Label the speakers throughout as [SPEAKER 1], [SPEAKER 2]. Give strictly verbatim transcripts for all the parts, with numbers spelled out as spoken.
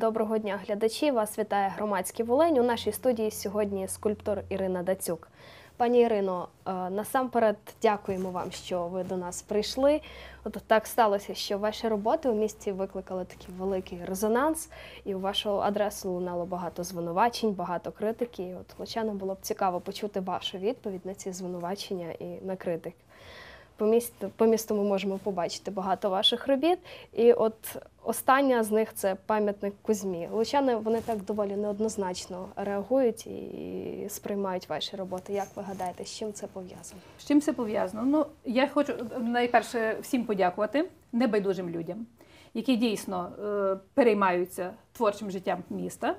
[SPEAKER 1] Доброго дня, глядачі! Вас вітає Громадський Волинь. У нашій студії сьогодні скульптор Ірина Дацюк. Пані Ірино, насамперед дякуємо вам, що ви до нас прийшли. От так сталося, що ваші роботи у місті викликали такий великий резонанс, і у вашу адресу лунало багато звинувачень, багато критики. І от лучанам було б цікаво почути вашу відповідь на ці звинувачення і на критик. По місту, по місту ми можемо побачити багато ваших робіт, і от остання з них – це пам'ятник Кузьмі. Лучани, вони так доволі неоднозначно реагують і сприймають ваші роботи. Як ви гадаєте, з чим це пов'язано?
[SPEAKER 2] З чим це пов'язано? Ну, я хочу найперше всім подякувати небайдужим людям, які дійсно е, переймаються творчим життям міста.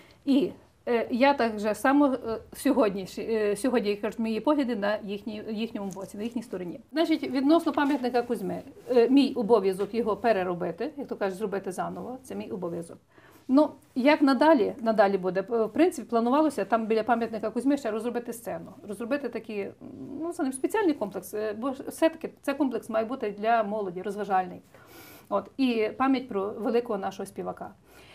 [SPEAKER 2] І я так же само сьогодні, сьогодні я кажу, мої погляди на їхній, їхньому боці, на їхній стороні. Значить, відносно пам'ятника Кузьми, мій обов'язок його переробити, як то кажуть, зробити заново, це мій обов'язок. Ну, як надалі, надалі буде, в принципі, планувалося там біля пам'ятника Кузьми ще розробити сцену, розробити такий, ну, це не спеціальний комплекс, бо все-таки цей комплекс має бути для молоді, розважальний. От, і пам'ять про великого нашого співака.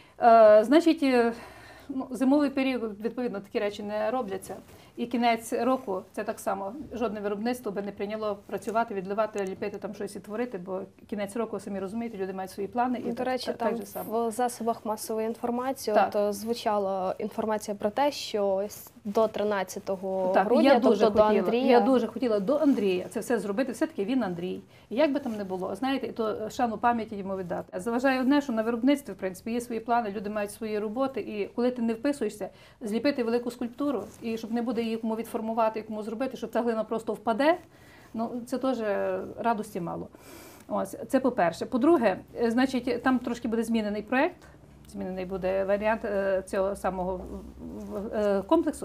[SPEAKER 2] Е, значить, Ну, зимовий період, відповідно, такі речі не робляться. І кінець року – це так само. Жодне виробництво би не прийняло працювати, відливати, ліпити, там щось і творити, бо кінець року, самі розумієте, люди мають свої плани. І
[SPEAKER 1] До
[SPEAKER 2] так,
[SPEAKER 1] речі,
[SPEAKER 2] так,
[SPEAKER 1] там
[SPEAKER 2] так же само.
[SPEAKER 1] в засобах масової інформації
[SPEAKER 2] Так.
[SPEAKER 1] от, звучала інформація про те, що до тринадцятого
[SPEAKER 2] Так,
[SPEAKER 1] грудня,
[SPEAKER 2] я
[SPEAKER 1] тобто
[SPEAKER 2] дуже
[SPEAKER 1] до
[SPEAKER 2] хотіла,
[SPEAKER 1] Андрія…
[SPEAKER 2] Я дуже хотіла до Андрія це все зробити, все-таки він Андрій. І як би там не було, знаєте, то шану пам'яті йому віддати. Заважає одне, що на виробництві, в принципі, є свої плани, люди мають свої роботи, і коли ти не вписуєшся, зліпити велику скульптуру, і щоб не буде її кому відформувати, кому зробити, щоб ця глина просто впаде, ну, це теж радості мало. Ось, це по-перше. По-друге, значить, там трошки буде змінений проєкт, змінений буде варіант цього самого комплексу.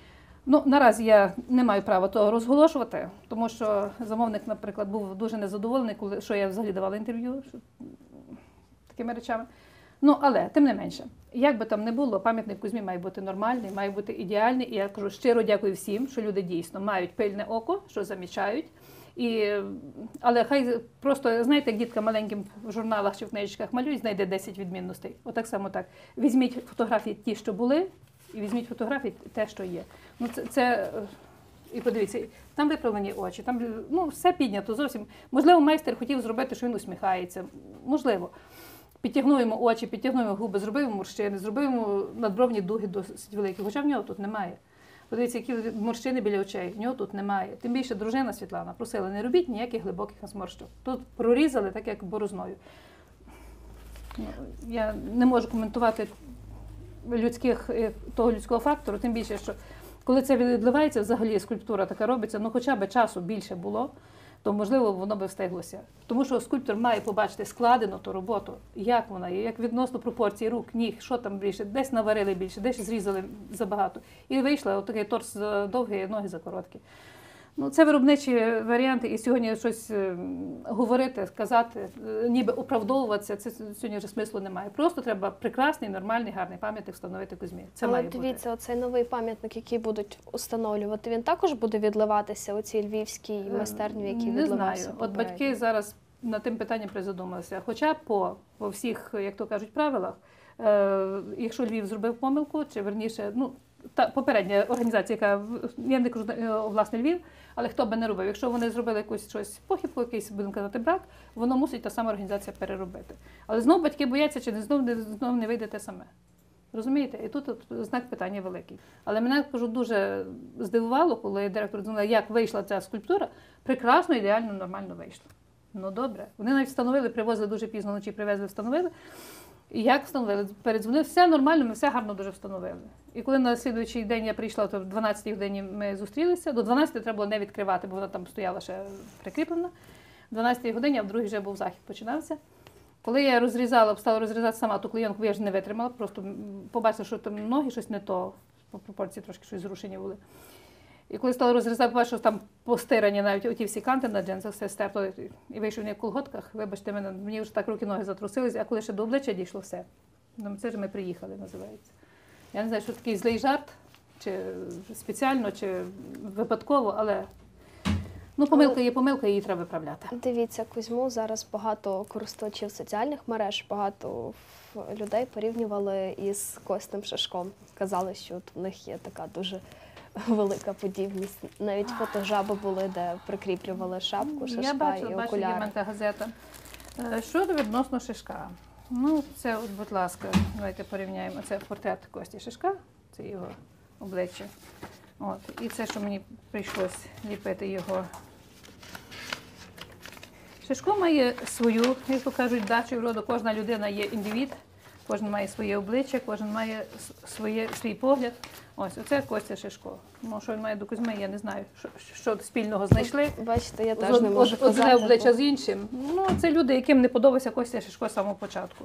[SPEAKER 2] Ну, наразі я не маю права того розголошувати, тому що замовник, наприклад, був дуже незадоволений, коли, що я взагалі давала інтерв'ю такими речами. Ну, але, тим не менше, як би там не було, пам'ятник Кузьмі має бути нормальний, має бути ідеальний. І я кажу, щиро дякую всім, що люди дійсно мають пильне око, що замічають. І, але хай просто, знаєте, як дітка маленьким в журналах чи в книжечках малюють, знайде десять відмінностей. Отак само так. Візьміть фотографії ті, що були, і візьміть фотографії те, що є. Ну, це, це, і подивіться, там виправлені очі, там, ну, все піднято зовсім. Можливо, майстер хотів зробити, що він усміхається. Можливо. Підтягнуємо очі, підтягнуємо губи, зробимо морщини, зробимо надбровні дуги досить великі, хоча в нього тут немає. Подивіться, які морщини біля очей, в нього тут немає. Тим більше дружина Світлана просила, не робіть ніяких глибоких зморщок. Тут прорізали, так як борозною. Я не можу коментувати людських, того людського фактору, тим більше, що коли це відливається, взагалі скульптура така робиться, ну хоча б часу більше було, то, можливо, воно би встиглося. Тому що скульптор має побачити складену ту роботу, як вона є, як відносно пропорцій рук, ніг, що там більше, десь наварили більше, десь зрізали забагато. І вийшло отакий торс довгий, ноги закороткі. Ну, це виробничі варіанти, і сьогодні щось говорити, сказати, ніби оправдовуватися, це сьогодні вже смислу немає. Просто треба прекрасний, нормальний, гарний пам'ятник встановити Кузьмі. Це
[SPEAKER 1] Але
[SPEAKER 2] має
[SPEAKER 1] дивіться,
[SPEAKER 2] бути.
[SPEAKER 1] оцей новий пам'ятник, який будуть встановлювати, він також буде відливатися у цій львівській майстерні, в якій
[SPEAKER 2] Не
[SPEAKER 1] відливався
[SPEAKER 2] знаю. От
[SPEAKER 1] попередньо?
[SPEAKER 2] батьки зараз над тим питанням призадумалися. Хоча по, по всіх, як то кажуть, правилах, е, якщо Львів зробив помилку, чи верніше, ну, та попередня організація, яка, я не кажу, власне, Львів, але хто би не робив, якщо вони зробили якусь щось похибку, якийсь, будемо казати, брак, воно мусить та сама організація переробити. Але знову батьки бояться, чи не знову не, знов не вийде те саме. Розумієте? І тут, тут знак питання великий. Але мене, кажу, дуже здивувало, коли директор дзвонила, як вийшла ця скульптура, прекрасно, ідеально, нормально вийшло. Ну добре. Вони навіть встановили, привозили дуже пізно вночі, привезли, встановили. І як встановили? Передзвонили, все нормально, ми все гарно дуже встановили. І коли на слідуючий день я прийшла, то в дванадцятій годині ми зустрілися, до дванадцятої треба було не відкривати, бо вона там стояла ще прикріплена. В дванадцятій годині, а в другій вже був захід починався. Коли я розрізала, стала розрізати сама ту клейонку, я ж не витримала, просто побачила, що там ноги щось не то, по пропорції трошки щось зрушені були. І коли стала розрізати, побачила, що там постирані навіть оті всі канти на джинсах, все стерто, і вийшов в колготках, вибачте мене, мені вже так руки-ноги затрусилися, а коли ще до обличчя дійшло все. Думаю, це ж ми приїхали, називається. Я не знаю, що такий злий жарт, чи спеціально, чи випадково, але Ну, помилка є помилка, її треба виправляти.
[SPEAKER 1] Дивіться, Кузьму зараз багато користувачів соціальних мереж, багато в- людей порівнювали із Костем Шишком. Казали, що от в них є така дуже велика подібність. Навіть фотожаби були, де прикріплювали шапку, Шишка
[SPEAKER 2] Я бачу,
[SPEAKER 1] і
[SPEAKER 2] бачу, є
[SPEAKER 1] окуляри.
[SPEAKER 2] мене газета. Е, Щодо відносно Шишка. Ну, це, от, будь ласка, давайте порівняємо. Це портрет Кості Шишка, це його обличчя. От. І це, що мені прийшлось ліпити його. Шишко має свою, як то кажуть, дачу вроду. Кожна людина є індивід, кожен має своє обличчя, кожен має с- своє, свій погляд. Ось, оце Костя Шишко. Ну, що він має до Кузьми, я не знаю, що, що спільного знайшли.
[SPEAKER 1] Бачите, я
[SPEAKER 2] З
[SPEAKER 1] теж не
[SPEAKER 2] од-
[SPEAKER 1] можу
[SPEAKER 2] од- одне
[SPEAKER 1] казати.
[SPEAKER 2] обличчя
[SPEAKER 1] бо-
[SPEAKER 2] з іншим. Ну, це люди, яким не подобався Костя Шишко з самого початку.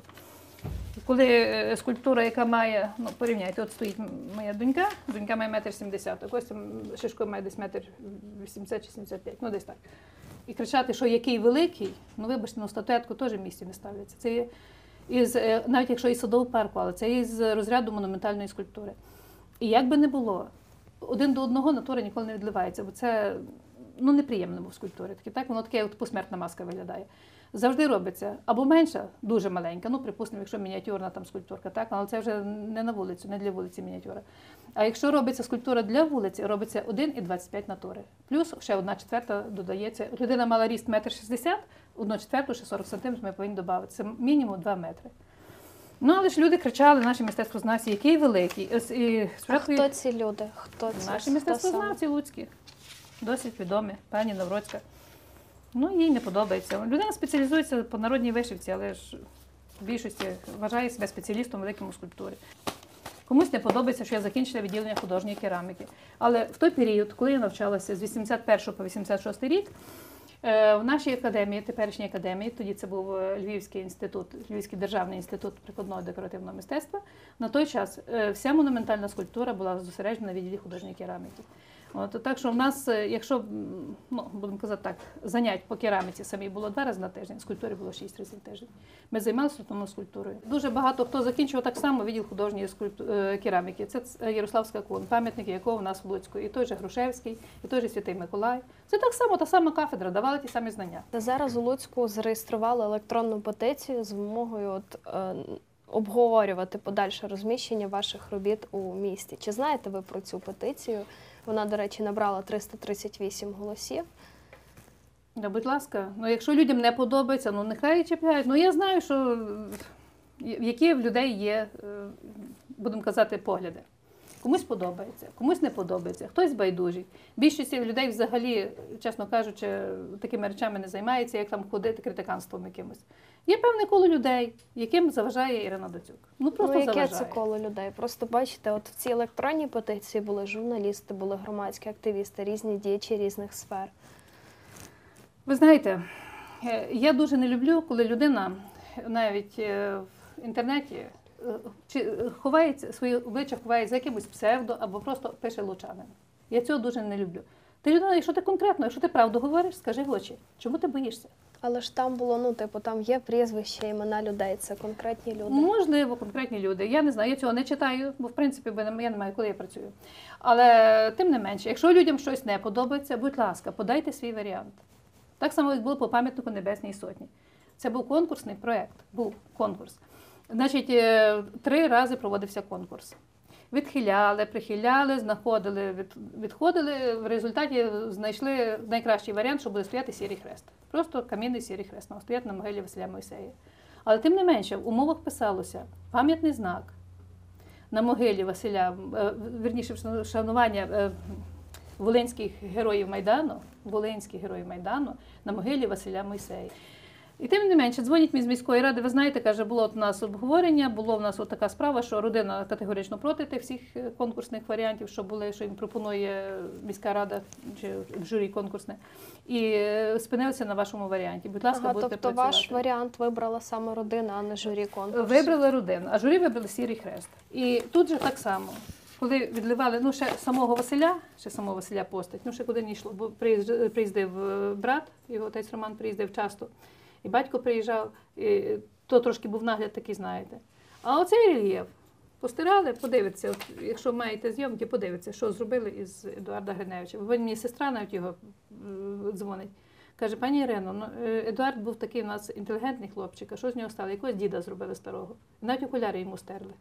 [SPEAKER 2] Коли е, скульптура, яка має, ну порівняйте, от стоїть м- моя донька, донька має метр сімдесят, а Костя м, Шишко має десь метр вісімдесят чи сімдесят п'ять, ну десь так. І кричати, що який великий, ну вибачте, ну статуетку теж в місті не ставляться. Це є із, е, навіть якщо і садовий парку, але це із розряду монументальної скульптури. І як би не було, один до одного натура ніколи не відливається, бо це ну, неприємно в скульптурі. Таке, так? Воно таке от посмертна маска виглядає. Завжди робиться або менша, дуже маленька, ну, припустимо, якщо мініатюрна там скульптурка, так? Але це вже не на вулицю, не для вулиці мініатюра. А якщо робиться скульптура для вулиці, робиться один і двадцять п'ять натури. Плюс ще одна четверта додається. От людина мала ріст метр шістдесят, одну четверту, ще сорок сантиметрів ми повинні додати. Це мінімум два метри. Ну, але ж люди кричали, наші мистецтвознавці, який великий. Ось, і
[SPEAKER 1] А
[SPEAKER 2] спочатку
[SPEAKER 1] хто ці люди? Хто це?
[SPEAKER 2] наші
[SPEAKER 1] Хто саме?
[SPEAKER 2] мистецтвознавці луцькі, досить відомі, пані Навроцька. Ну, їй не подобається. Людина спеціалізується по народній вишивці, але ж в більшості вважає себе спеціалістом великим у скульптурі. Комусь не подобається, що я закінчила відділення художньої кераміки. Але в той період, коли я навчалася з вісімдесят першого по вісімдесят шостий рік, е, в нашій академії, теперішній академії, тоді це був е, Львівський інститут, Львівський державний інститут прикладного і декоративного мистецтва, на той час е, вся монументальна скульптура була зосереджена на відділі художньої кераміки. От, так що в нас, е, якщо, м, ну, будемо казати так, занять по кераміці самі було два рази на тиждень, скульптурі було шість разів на тиждень. Ми займалися основною скульптурою. Дуже багато хто закінчував так само відділ художньої скульпту- е, кераміки. Це ц- Ярославська кон, пам'ятник якого в нас в Луцьку. І той же Грушевський, і той же Святий Миколай. Це так само, та сама кафедра, давали ті самі знання.
[SPEAKER 1] Зараз у Луцьку зареєстрували електронну петицію з вимогою от, е, обговорювати подальше розміщення ваших робіт у місті. Чи знаєте ви про цю петицію? Вона, до речі, набрала триста тридцять вісім голосів.
[SPEAKER 2] Да, будь ласка, ну якщо людям не подобається, ну нехай і чіпляють. Ну я знаю, що е, які в людей є, е, будемо казати, погляди. Комусь подобається, комусь не подобається, хтось байдужий. Більшість людей взагалі, чесно кажучи, такими речами не займається, як там ходити критиканством якимось. Є певне коло людей, яким заважає Ірина Дацюк. Ну просто
[SPEAKER 1] Ну, яке
[SPEAKER 2] заважає.
[SPEAKER 1] це коло людей? Просто бачите, от в цій електронній петиції були журналісти, були громадські активісти, різні діячі різних сфер.
[SPEAKER 2] Ви знаєте, е, я дуже не люблю, коли людина навіть е, в інтернеті е, чи ховається, своє обличчя ховає за якимось псевдо або просто пише Лучанин. Я цього дуже не люблю. Ти людина, якщо ти конкретно, якщо ти правду говориш, скажи в очі. Чому ти боїшся?
[SPEAKER 1] Але ж там було, ну, типу, там є прізвища, імена людей, це конкретні люди.
[SPEAKER 2] Можливо, конкретні люди. Я не знаю, я цього не читаю, бо в принципі бо я не маю, коли я працюю. Але тим не менше, якщо людям щось не подобається, будь ласка, подайте свій варіант. Так само було по пам'ятнику Небесній Сотні. Це був конкурсний проєкт, був конкурс. Значить, е, три рази проводився конкурс. Відхиляли, прихиляли, знаходили, від, відходили. В результаті знайшли найкращий варіант, щоб буде стояти сірий хрест. Просто камінний сірий хрест, мав стояти на могилі Василя Мойсея. Але тим не менше, в умовах писалося пам'ятний знак на могилі Василя, е, вірніше, вшанування е, волинських героїв Майдану, волинських героїв Майдану на могилі Василя Мойсея. І тим не менше, дзвонять мені з міської ради, ви знаєте, каже, було у нас обговорення, було в нас от така справа, що родина категорично проти тих всіх конкурсних варіантів, що були, що їм пропонує міська рада чи журі конкурсне. І спинилися на вашому варіанті. Будь ласка,
[SPEAKER 1] Ага,
[SPEAKER 2] будете
[SPEAKER 1] тобто
[SPEAKER 2] працювати.
[SPEAKER 1] ваш варіант вибрала саме родина, а не журі конкурсу.
[SPEAKER 2] Вибрали родину, а журі вибрали Сірий Хрест. І тут же так само. Коли відливали, ну ще самого Василя, ще самого Василя постать, ну ще куди не йшло, бо приїзд- приїздив е, брат, його отець Роман приїздив часто, і батько приїжджав, і то трошки був нагляд такий, знаєте. А оцей рельєф, постирали, подивитися, от, якщо маєте зйомки, подивитися, що зробили із Едуарда Гриневича. Бо мені сестра навіть його е, дзвонить. Каже, пані Ірино, ну, е, Едуард був такий у нас інтелігентний хлопчик, а що з нього стало? Якогось діда зробили старого. І навіть окуляри йому стерли.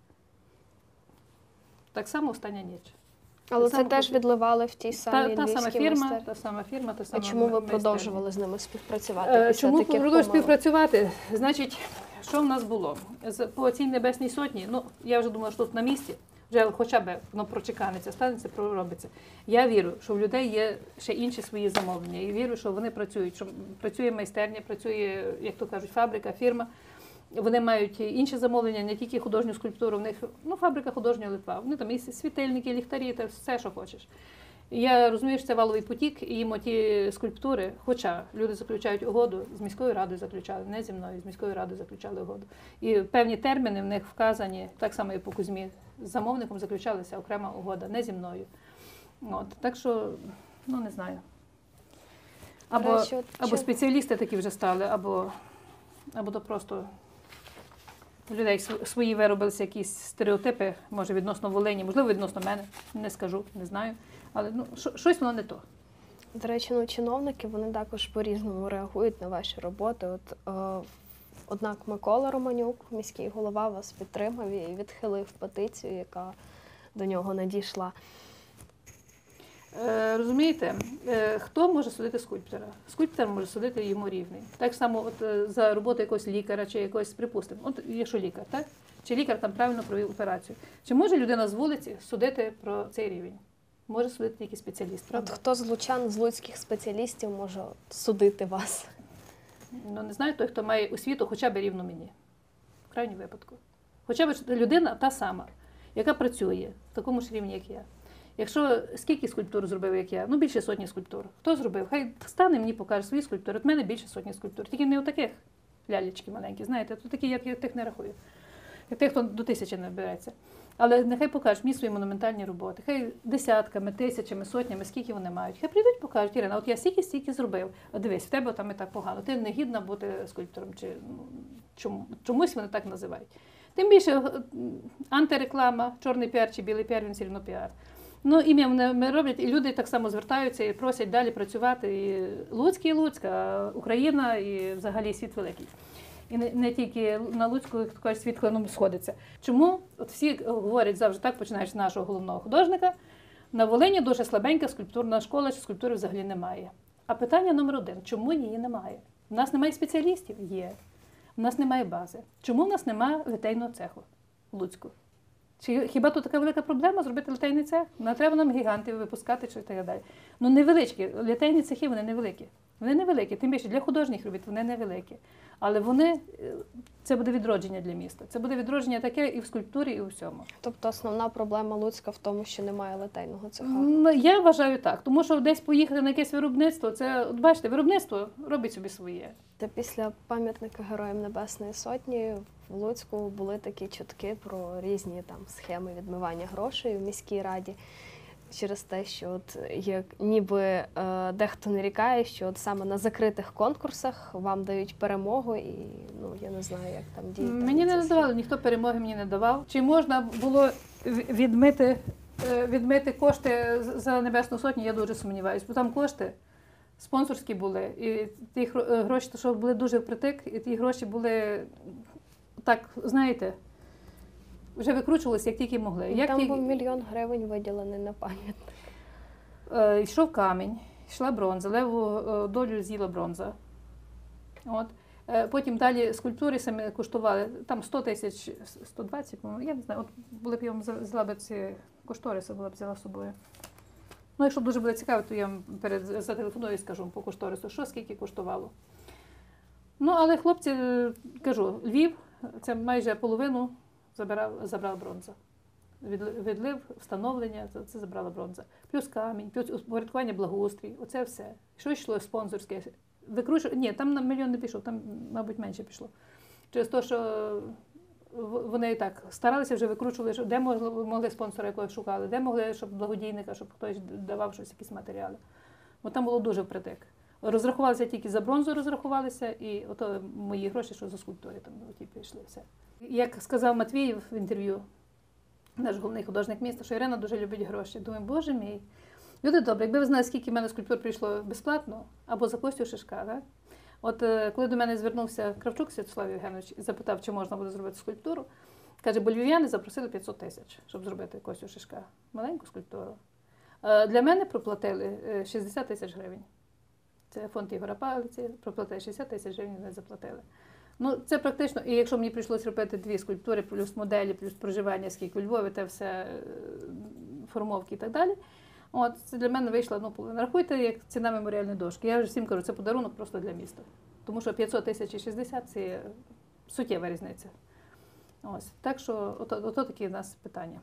[SPEAKER 2] Так само остання ніч.
[SPEAKER 1] Але
[SPEAKER 2] Так
[SPEAKER 1] це
[SPEAKER 2] само
[SPEAKER 1] теж
[SPEAKER 2] хочу-
[SPEAKER 1] відливали в тій
[SPEAKER 2] Та,
[SPEAKER 1] самій
[SPEAKER 2] та сама
[SPEAKER 1] львівській
[SPEAKER 2] фірма,
[SPEAKER 1] майстерні.
[SPEAKER 2] та сама фірма, та
[SPEAKER 1] А
[SPEAKER 2] сама
[SPEAKER 1] чому ви
[SPEAKER 2] майстерня.
[SPEAKER 1] продовжували з ними співпрацювати
[SPEAKER 2] Е,
[SPEAKER 1] після
[SPEAKER 2] Чому
[SPEAKER 1] таких
[SPEAKER 2] продовжували
[SPEAKER 1] помилок?
[SPEAKER 2] співпрацювати? Значить, що в нас було? З- По цій Небесній Сотні, ну, я вже думала, що тут на місці, вже хоча б воно прочеканеться, станеться, проробиться. Я вірю, що в людей є ще інші свої замовлення. І вірю, що вони працюють, що працює майстерня, працює, як то кажуть, фабрика, фірма. Вони мають інші замовлення, не тільки художню скульптуру, в них ну, фабрика художнього Литва. Вони там і світильники, ліхтарі, та все, що хочеш. Я розумію, що це валовий потік, і їм ті скульптури, хоча люди заключають угоду, з міською радою заключали, не зі мною, з міською радою заключали угоду. І певні терміни в них вказані, так само і по Кузьмі, з замовником заключалася окрема угода, не зі мною. От, так що, ну не знаю. Або,
[SPEAKER 1] речі, от
[SPEAKER 2] або
[SPEAKER 1] чи-
[SPEAKER 2] спеціалісти такі вже стали, або, або то просто у людей св- свої виробилися якісь стереотипи, може, відносно Волині, можливо, відносно мене, не скажу, не знаю. Але ну, що- щось воно не то.
[SPEAKER 1] До речі, ну, чиновники, вони також по-різному реагують на ваші роботи. От, е, однак Микола Романюк, міський голова, вас підтримав і відхилив петицію, яка до нього надійшла.
[SPEAKER 2] Е, розумієте, е, хто може судити скульптора? Скульптор може судити йому рівний. Так само от, е, за роботу якогось лікаря чи якогось, припустимо, от якщо лікар, так? Чи лікар там правильно провів операцію? Чи може людина з вулиці судити про цей рівень? Може судити тільки спеціаліст,
[SPEAKER 1] От
[SPEAKER 2] правда?
[SPEAKER 1] хто з лучан, з луцьких спеціалістів може судити вас?
[SPEAKER 2] Ну, не знаю, той, хто має освіту, хоча б рівно мені. В крайньому випадку. Хоча б людина та сама, яка працює в такому ж рівні, як я. Якщо скільки скульптур зробив, як я? Ну, більше сотні скульптур. Хто зробив? Хай стане мені покаже свої скульптури. От мене більше сотні скульптур. Тільки не у таких лялечки маленькі, знаєте, то такі, як я тих не рахую. Як тих, хто до тисячі не береться. Але нехай покажуть мені свої монументальні роботи. Хай десятками, тисячами, сотнями, скільки вони мають. Хай прийдуть, покажуть, Ірина, от я стільки-стільки зробив. А дивись, в тебе там і так погано. Ти не гідна бути скульптором. Чи, ну, чому, чомусь вони так називають. Тим більше е, антиреклама, чорний піар чи білий піар, він все одно піар. Ну, ім'я вони роблять, і люди так само звертаються і просять далі працювати. І Луцьк, і Луцьк, а Україна, і взагалі світ великий. І не, не тільки на Луцьку, як то кажуть, світ клином сходиться. Чому? От всі говорять завжди так, починаючи з нашого головного художника, на Волині дуже слабенька скульптурна школа, чи скульптури взагалі немає. А питання номер один, чому її немає? У нас немає спеціалістів? Є. У нас немає бази. Чому в нас немає литейного цеху в Луцьку? Чи хіба тут така велика проблема зробити литейний цех? Не треба нам гігантів випускати чи так далі. Ну невеличкі, литейні цехи, вони невеликі. Вони невеликі, тим більше для художніх робіт вони невеликі. Але вони, це буде відродження для міста. Це буде відродження таке і в скульптурі, і у всьому.
[SPEAKER 1] Тобто основна проблема Луцька в тому, що немає литейного цеха.
[SPEAKER 2] М, Я вважаю так, тому що десь поїхати на якесь виробництво, це, от бачите, виробництво робить собі своє.
[SPEAKER 1] Та після пам'ятника Героям Небесної Сотні в Луцьку були такі чутки про різні там схеми відмивання грошей у міській раді. Через те, що от як ніби е, дехто нарікає, що от саме на закритих конкурсах вам дають перемогу, і ну я не знаю, як там діє.
[SPEAKER 2] Мені не надавали, ніхто перемоги мені не давав. Чи можна було в- відмити, е, відмити кошти з- за Небесну Сотню, я дуже сумніваюся, бо там кошти спонсорські були, і ті хро- е, гроші, що були дуже впритик, і ті гроші були так, знаєте, вже викручувалися, як тільки могли. Як
[SPEAKER 1] Там
[SPEAKER 2] тільки-
[SPEAKER 1] був мільйон гривень виділений на пам'ятник.
[SPEAKER 2] Е, йшов камінь, йшла бронза, леву е, долю з'їла бронза. От. Е, Потім далі скульптури самі коштували, там сто тисяч, сто двадцять, по-моєму, я не знаю, от були б я вам взяла б ці кошториси, була б взяла з собою. Ну, якщо дуже буде цікаво, то я вам перед зателефоную і скажу по кошторису, що скільки коштувало. Ну, але хлопці, е, кажу, Львів, це майже половину забирав, забрав бронза. Від- Відлив, встановлення, це, це забрала бронза. Плюс камінь, плюс упорядкування благоустрій, оце все. Що йшло спонсорське? Викруч... Ні, там на мільйон не пішов, там, мабуть, менше пішло. Через те, що в- вони і так старалися, вже викручували, що де могли, могли спонсора якогось шукали, де могли, щоб благодійника, щоб хтось давав щось, якісь матеріали. Бо там було дуже впритик. Розрахувалися тільки за бронзу, розрахувалися, і ото мої гроші, що за скульптури там оті пішли, все. Як сказав Матвіїв в інтерв'ю, наш головний художник міста, що Ірина дуже любить гроші. Думаю, боже мій, люди добрі, якби ви знали, скільки в мене скульптур прийшло безплатно, або за Костю Шишка, так? От коли до мене звернувся Кравчук Святослав Євгенович і запитав, чи можна буде зробити скульптуру, каже, бо львів'яни запросили п'ятсот тисяч, щоб зробити Костю Шишка. Маленьку скульптуру. Для мене проплатили шістдесят тисяч гривень. Це фонд Ігора Палиці, проплатили шістдесят тисяч гривень, не заплатили. Ну, це практично, і якщо мені прийшлося робити дві скульптури, плюс моделі, плюс проживання, скільки у Львові, те все, формовки і так далі, от, це для мене вийшло, ну, половина. Рахуйте, як ціна меморіальної дошки. Я вже всім кажу, це подарунок просто для міста. Тому що п'ятсот тисяч і шістдесят – це суттєва різниця. Ось, так що, ото, ото такі в нас питання.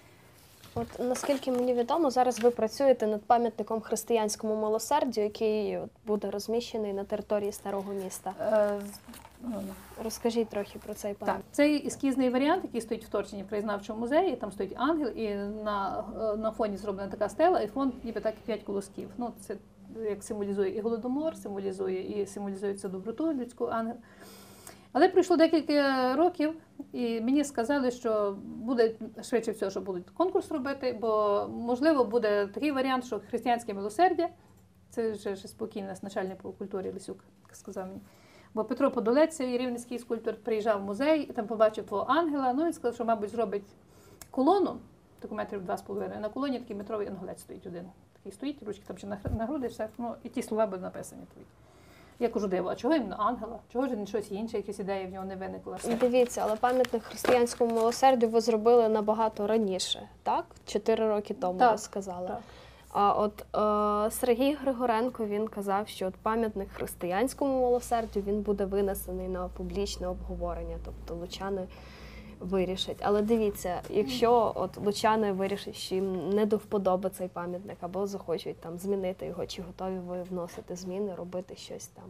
[SPEAKER 1] От наскільки мені відомо, зараз ви працюєте над пам'ятником християнському милосердю, який от буде розміщений на території Старого міста.
[SPEAKER 2] Е, ну,
[SPEAKER 1] Розкажіть трохи про цей пам'ятник.
[SPEAKER 2] Так, цей ескізний варіант, який стоїть в Торчині в краєзнавчому музеї, там стоїть ангел, і на, на фоні зроблена така стела, і фон ніби так п'ять колосків. Ну, це як символізує і Голодомор, символізує і символізується доброту людську ангел. Але пройшло декілька років, і мені сказали, що буде швидше всього, що будуть конкурс робити, бо, можливо, буде такий варіант, що християнське милосердя, це вже спокійно наш начальник по культурі Лисюк сказав мені. Бо Петро Подолець, рівненський скульптор, приїжджав в музей, там побачив твого ангела, ну і сказав, що, мабуть, зробить колону, таку метрів два з половиною, на колоні такий метровий ангелець стоїть один. Такий стоїть, ручки там ще на груди, все, ну, і ті слова будуть написані твої. Я кажу, диво, а чого іменно ангела? Чого ж щось інше, якісь ідеї в нього не виникла?
[SPEAKER 1] Дивіться, але пам'ятник християнському милосердю ви зробили набагато раніше, так? Чотири роки тому,
[SPEAKER 2] Так,
[SPEAKER 1] ви сказали.
[SPEAKER 2] так.
[SPEAKER 1] А от е, Сергій Григоренко, він казав, що от пам'ятник християнському милосердю, він буде винесений на публічне обговорення, тобто лучани вирішать. Але дивіться, якщо от лучани вирішать, що їм не до вподоби цей пам'ятник, або захочуть там змінити його, чи готові ви вносити зміни, робити щось там?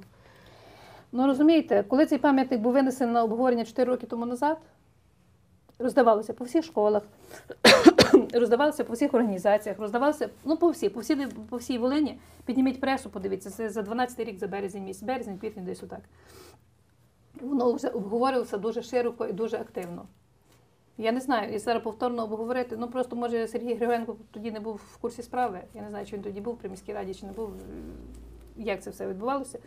[SPEAKER 2] Ну, розумієте, коли цей пам'ятник був винесений на обговорення чотири роки тому назад, роздавалося по всіх школах, роздавалося по всіх організаціях, роздавалося, ну, по всій, по всій, по всій Волині. Підніміть пресу, подивіться, це за дванадцятий рік, за березень місяць, березень, квітень, десь отак. Воно вже обговорювалося дуже широко і дуже активно. Я не знаю, і зараз повторно обговорити, ну, просто, може, Сергій Григоренко тоді не був в курсі справи. Я не знаю, чи він тоді був при міській раді, чи не був, як це все відбувалося.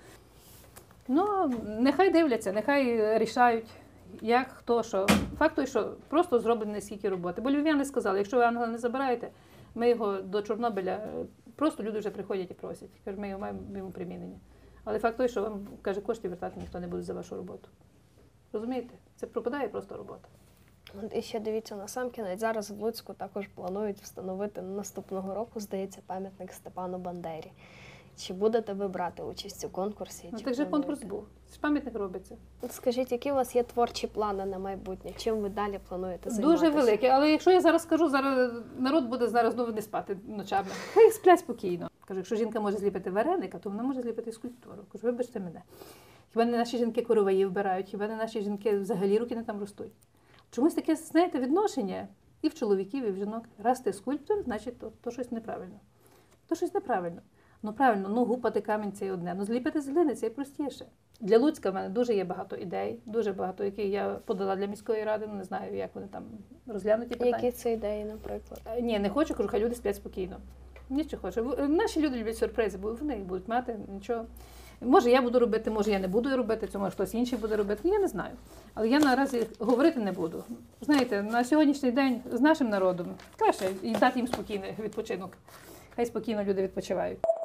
[SPEAKER 2] Ну, нехай дивляться, нехай рішають, як, хто, що. Факт той, що просто зроблено скільки роботи. Бо львів'яни сказали, якщо ви ангела не забираєте, ми його до Чорнобиля, просто люди вже приходять і просять. Кажуть, ми його маємо йому примінення. Але факт той, що вам, каже, коштів вертати ніхто не буде за вашу роботу. Розумієте? Це пропадає просто робота.
[SPEAKER 1] І ще дивіться, на сам кінець, зараз в Луцьку також планують встановити наступного року, здається, пам'ятник Степану Бандері. Чи будете ви брати участь у конкурсі?
[SPEAKER 2] Ну,
[SPEAKER 1] чи
[SPEAKER 2] так же
[SPEAKER 1] плануєте?
[SPEAKER 2] конкурс був. Це ж пам'ятник робиться.
[SPEAKER 1] От скажіть, які у вас є творчі плани на майбутнє? Чим ви далі плануєте займатися?
[SPEAKER 2] Дуже велике. Але якщо я зараз скажу, зараз народ буде зараз знову не спати ночами. Хай сплять спокійно. Кажу, якщо жінка може зліпити вареника, то вона може зліпити скульптуру. Кажу, вибачте мене. Хіба не наші жінки короваї вбирають, хіба не наші жінки взагалі руки не там ростуть? Чомусь таке, знаєте, відношення і в чоловіків, і в жінок. Раз ти скульптор, значить, то, то щось неправильно. То щось неправильно. Ну, правильно, ну, гупати камінь – це одне. Ну, зліпити з глини – це простіше. Для Луцька в мене дуже є багато ідей, дуже багато, які я подала для міської ради, ну, не знаю, як вони там розглянуть ті питання.
[SPEAKER 1] Які це ідеї, наприклад?
[SPEAKER 2] Ні, не хочу, кажу, хай люди сплять спокійно. Нічого хочу. Наші люди люблять сюрпризи, бо вони їх будуть мати, нічого. Може, я буду робити, може, я не буду робити, це може хтось інший буде робити, я не знаю. Але я наразі говорити не буду. Знаєте, на сьогоднішній день з нашим народом краще і дати їм спокійний відпочинок. Хай спокійно люди відпочивають.